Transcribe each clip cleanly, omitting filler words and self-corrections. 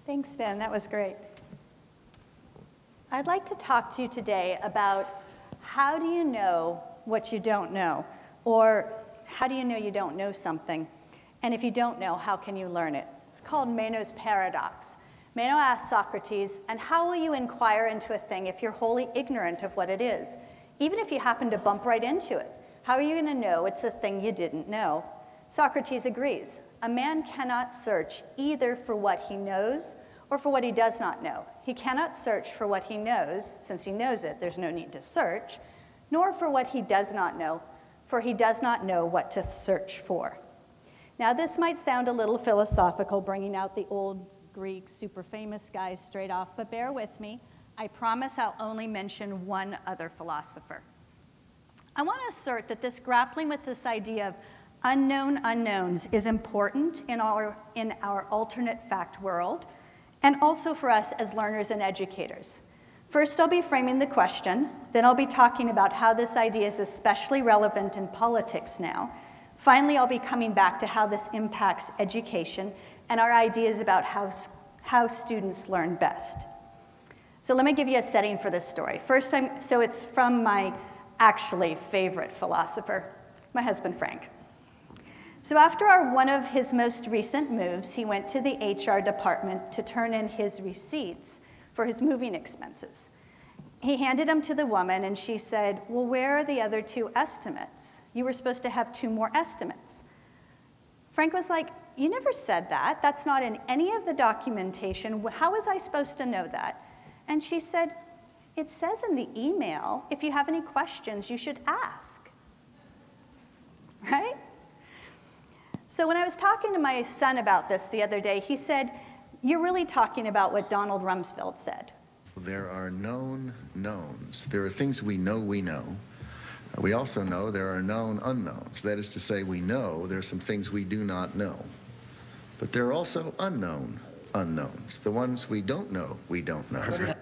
Thanks, Ben. That was great. I'd like to talk to you today about how do you know what you don't know? Or how do you know you don't know something? And if you don't know, how can you learn it? It's called Meno's paradox. Meno asked Socrates, and how will you inquire into a thing if you're wholly ignorant of what it is? Even if you happen to bump right into it, how are you going to know it's a thing you didn't know? Socrates agrees. A man cannot search either for what he knows or for what he does not know. He cannot search for what he knows, since he knows it, there's no need to search, nor for what he does not know, for he does not know what to search for. Now, this might sound a little philosophical, bringing out the old Greek super famous guys straight off, but bear with me. I promise I'll only mention one other philosopher. I want to assert that this grappling with this idea of unknown unknowns is important in our alternate fact world, and also for us as learners and educators. First, I'll be framing the question, then I'll be talking about how this idea is especially relevant in politics now. Finally, I'll be coming back to how this impacts education and our ideas about how students learn best. So let me give you a setting for this story. First, so it's from my actually favorite philosopher, my husband, Frank. So after one of his most recent moves, he went to the HR department to turn in his receipts for his moving expenses. He handed them to the woman, and she said, well, where are the other 2 estimates? You were supposed to have 2 more estimates. Frank was like, you never said that. That's not in any of the documentation. How was I supposed to know that? And she said, it says in the email, if you have any questions, you should ask. Right? So when I was talking to my son about this the other day, he said, you're really talking about what Donald Rumsfeld said. There are known knowns. There are things we know we know. We also know there are known unknowns. That is to say, we know there are some things we do not know. But there are also unknown unknowns. The ones we don't know know.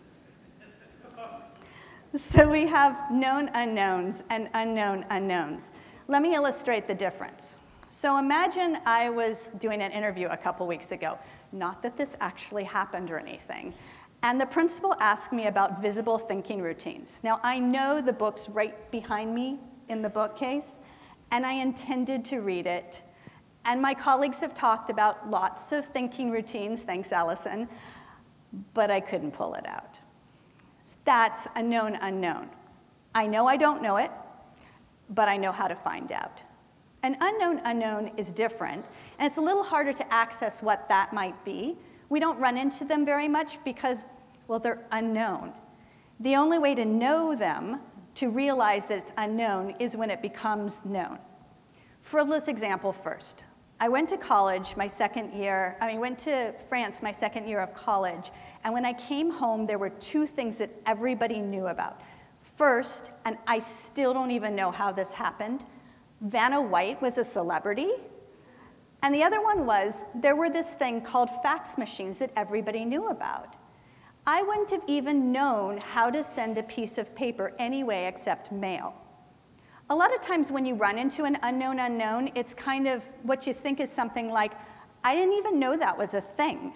So we have known unknowns and unknown unknowns. Let me illustrate the difference. So imagine I was doing an interview a couple weeks ago. Not that this actually happened or anything. And the principal asked me about visible thinking routines. Now, I know the book's right behind me in the bookcase, and I intended to read it. And my colleagues have talked about lots of thinking routines, thanks, Allison, but I couldn't pull it out. That's a known unknown. I know I don't know it, but I know how to find out. An unknown unknown is different, and it's a little harder to access what that might be. We don't run into them very much because, well, they're unknown. The only way to know them, to realize that it's unknown, is when it becomes known. Frivolous example first. I went to college my second year, went to France my second year of college, and when I came home, there were 2 things that everybody knew about. First, and I still don't even know how this happened, Vanna White was a celebrity. And the other one was, there were this thing called fax machines that everybody knew about. I wouldn't have even known how to send a piece of paper anyway except mail. A lot of times when you run into an unknown unknown, it's kind of what you think is something like, I didn't even know that was a thing.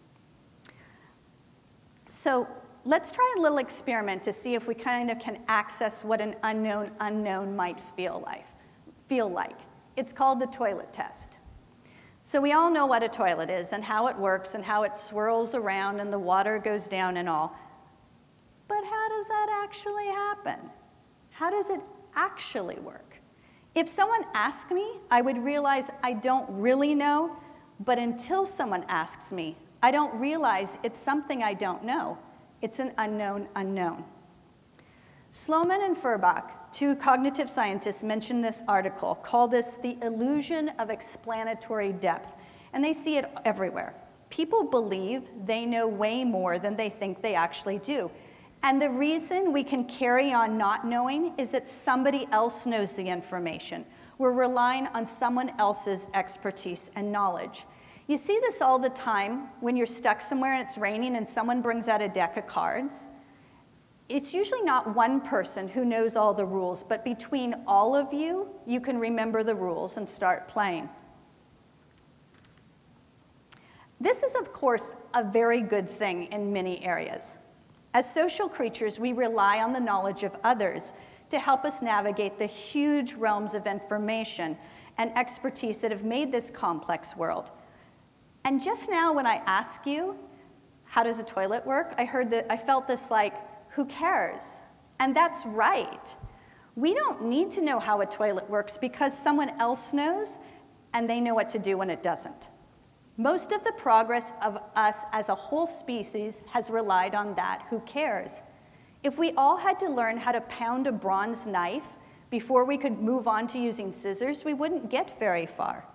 So let's try a little experiment to see if we kind of can access what an unknown unknown might feel like. It's called the toilet test. So we all know what a toilet is and how it works and how it swirls around and the water goes down and all. But how does that actually happen? How does it actually work? If someone asked me, I would realize I don't really know, but until someone asks me, I don't realize it's something I don't know. It's an unknown unknown. Sloman and Feuerbach, 2 cognitive scientists, mentioned this article, call this the illusion of explanatory depth, and they see it everywhere. People believe they know way more than they think they actually do. And the reason we can carry on not knowing is that somebody else knows the information. We're relying on someone else's expertise and knowledge. You see this all the time when you're stuck somewhere and it's raining and someone brings out a deck of cards. It's usually not one person who knows all the rules, but between all of you, you can remember the rules and start playing. This is, of course, a very good thing in many areas. As social creatures, we rely on the knowledge of others to help us navigate the huge realms of information and expertise that have made this complex world. And just now when I ask you, how does a toilet work? I felt this like, who cares? And that's right. We don't need to know how a toilet works because someone else knows and they know what to do when it doesn't. Most of the progress of us as a whole species has relied on that, who cares? If we all had to learn how to pound a bronze knife before we could move on to using scissors, we wouldn't get very far.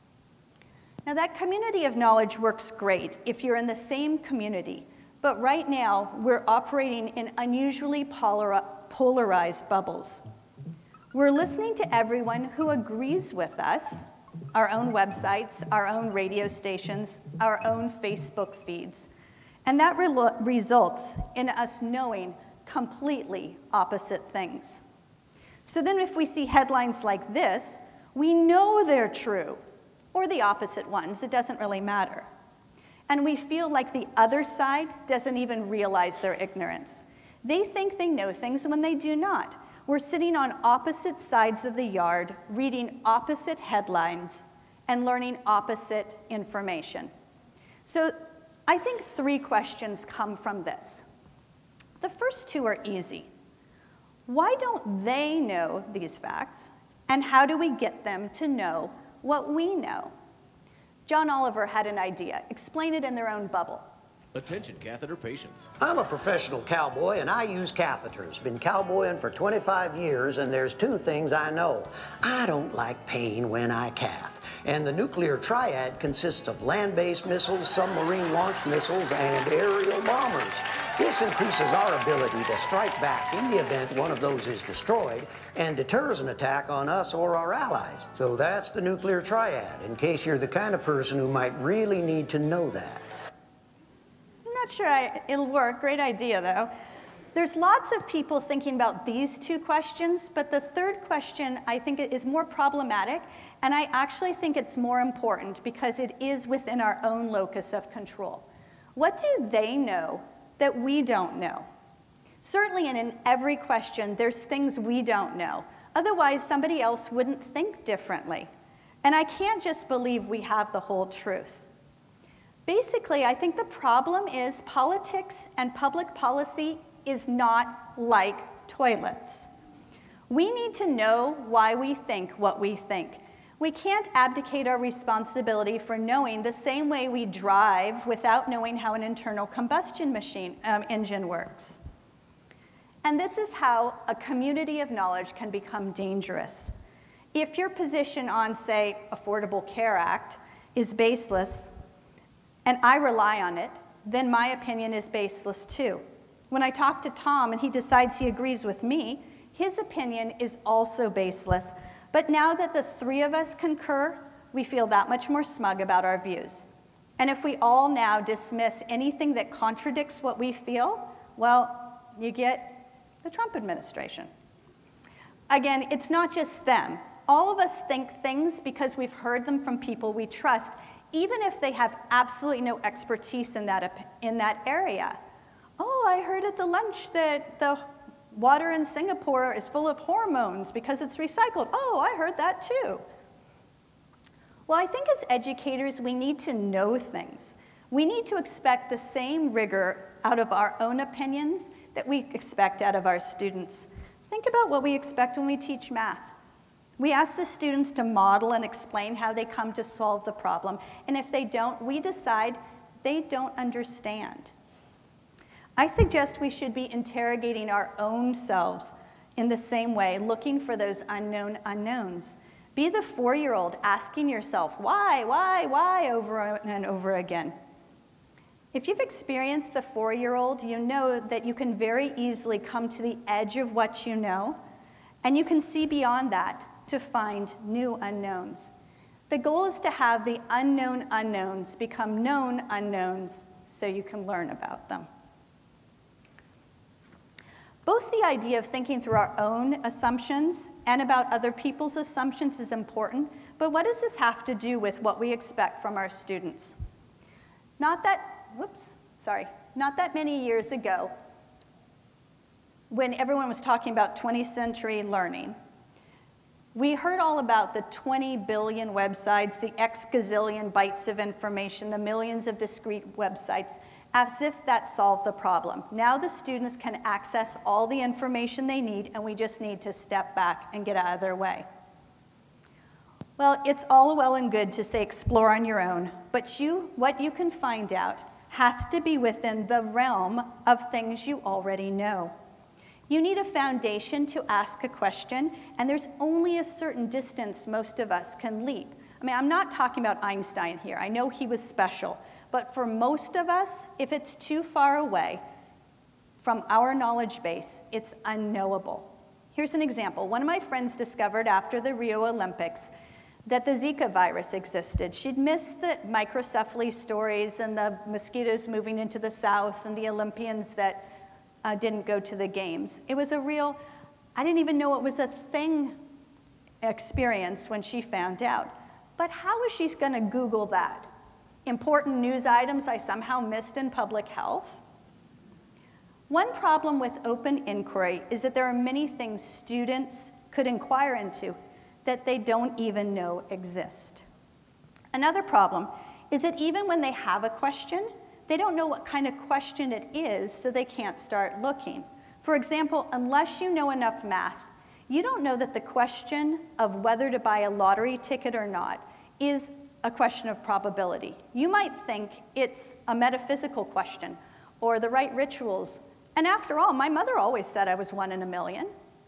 Now that community of knowledge works great if you're in the same community, but right now we're operating in unusually polarized bubbles. We're listening to everyone who agrees with us, our own websites, our own radio stations, our own Facebook feeds, and that results in us knowing completely opposite things. So then if we see headlines like this, we know they're true, or the opposite ones, it doesn't really matter. And we feel like the other side doesn't even realize their ignorance. They think they know things when they do not. We're sitting on opposite sides of the yard, reading opposite headlines, and learning opposite information. So I think 3 questions come from this. The first 2 are easy. Why don't they know these facts? And how do we get them to know what we know? John Oliver had an idea. Explain it in their own bubble. Attention catheter patients. I'm a professional cowboy and I use catheters. Been cowboying for 25 years and there's 2 things I know. I don't like pain when I cath. And the nuclear triad consists of land-based missiles, submarine-launched missiles, and aerial bombers. This increases our ability to strike back in the event one of those is destroyed and deters an attack on us or our allies. So that's the nuclear triad, in case you're the kind of person who might really need to know that. I'm not sure it'll work. Great idea, though. There's lots of people thinking about these 2 questions, but the 3rd question I think is more problematic, and I actually think it's more important because it is within our own locus of control. What do they know that we don't know? Certainly, and in every question, there's things we don't know. Otherwise, somebody else wouldn't think differently. And I can't just believe we have the whole truth. Basically, I think the problem is politics and public policy is not like toilets. We need to know why we think what we think. We can't abdicate our responsibility for knowing the same way we drive without knowing how an internal combustion engine works. And this is how a community of knowledge can become dangerous. If your position on, say, Affordable Care Act is baseless, and I rely on it, then my opinion is baseless too. When I talk to Tom and he decides he agrees with me, his opinion is also baseless. But now that the 3 of us concur, we feel that much more smug about our views. And if we all now dismiss anything that contradicts what we feel, well, you get the Trump administration. Again, it's not just them. All of us think things because we've heard them from people we trust, even if they have absolutely no expertise in that area. Oh, I heard at the lunch that the water in Singapore is full of hormones because it's recycled. Oh, I heard that too. Well, I think as educators, we need to know things. We need to expect the same rigor out of our own opinions that we expect out of our students. Think about what we expect when we teach math. We ask the students to model and explain how they come to solve the problem, and if they don't, we decide they don't understand. I suggest we should be interrogating our own selves in the same way, looking for those unknown unknowns. Be the 4-year-old asking yourself, why, over and over again. If you've experienced the 4-year-old, you know that you can very easily come to the edge of what you know, and you can see beyond that to find new unknowns. The goal is to have the unknown unknowns become known unknowns so you can learn about them. Both the idea of thinking through our own assumptions and about other people's assumptions is important, but what does this have to do with what we expect from our students? Not that many years ago, when everyone was talking about 20th century learning, we heard all about the 20 billion websites, the X gazillion bytes of information, the millions of discrete websites, as if that solved the problem. Now the students can access all the information they need, and we just need to step back and get out of their way. Well, it's all well and good to say explore on your own, but what you can find out has to be within the realm of things you already know. You need a foundation to ask a question, and there's only a certain distance most of us can leap. I mean, I'm not talking about Einstein here. I know he was special. But for most of us, if it's too far away from our knowledge base, it's unknowable. Here's an example. One of my friends discovered after the Rio Olympics that the Zika virus existed. She'd missed the microcephaly stories and the mosquitoes moving into the south and the Olympians that didn't go to the games. It was a real, I didn't even know it was a thing experience when she found out. But how is she going to Google that? Important news items I somehow missed in public health? One problem with open inquiry is that there are many things students could inquire into that they don't even know exist. Another problem is that even when they have a question, they don't know what kind of question it is, so they can't start looking. For example, unless you know enough math, you don't know that the question of whether to buy a lottery ticket or not is a question of probability. You might think it's a metaphysical question or the right rituals. And after all, my mother always said I was 1 in a million.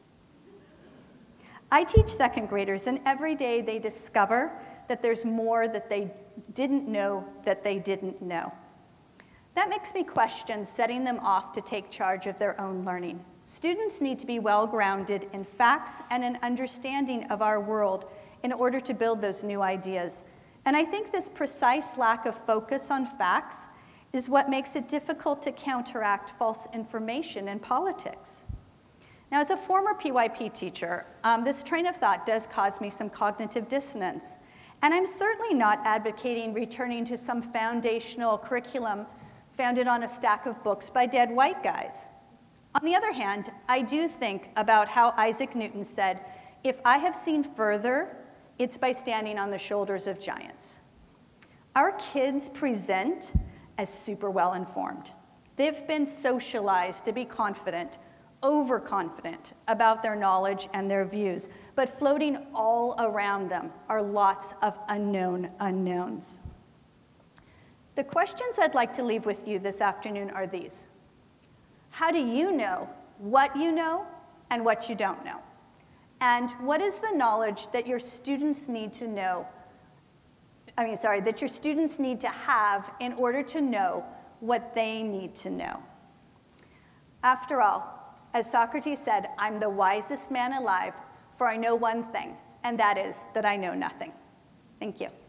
I teach second graders, and every day they discover that there's more that they didn't know that they didn't know. That makes me question setting them off to take charge of their own learning. Students need to be well-grounded in facts and an understanding of our world in order to build those new ideas. And I think this precise lack of focus on facts is what makes it difficult to counteract false information in politics. Now, as a former PYP teacher, this train of thought does cause me some cognitive dissonance. And I'm certainly not advocating returning to some foundational curriculum founded on a stack of books by dead white guys. On the other hand, I do think about how Isaac Newton said, "If I have seen further, it's by standing on the shoulders of giants." Our kids present as super well-informed. They've been socialized to be confident, overconfident about their knowledge and their views, but floating all around them are lots of unknown unknowns. The questions I'd like to leave with you this afternoon are these. How do you know what you know and what you don't know? And what is the knowledge that your students need to know, that your students need to have in order to know what they need to know? After all, as Socrates said, I'm the wisest man alive, for I know one thing, and that is that I know nothing. Thank you.